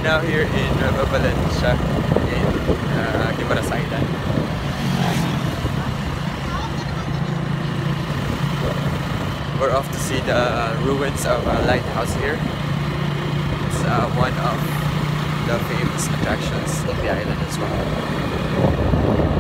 now here in Nueva Valencia in Guimaras Island. We're off to see the ruins of a lighthouse here. It's one of the famous attractions in the island as well.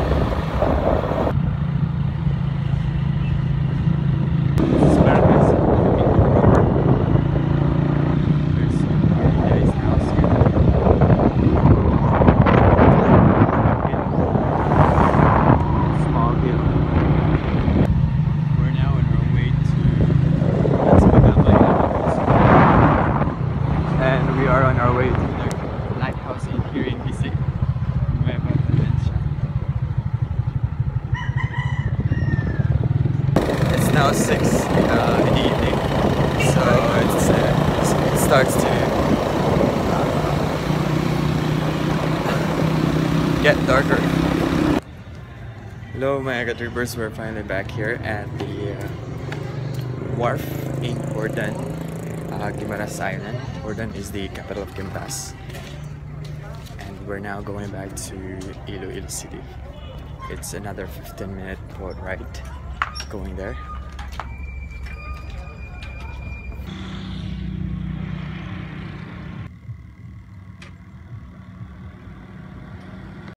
Now 6 in the evening, so it starts to get darker. Hello mga ka-trippers, we're finally back here at the wharf in Jordan, Guimaras Island. Jordan is the capital of Guimaras, and we're now going back to Iloilo City. It's another 15-minute boat ride going there.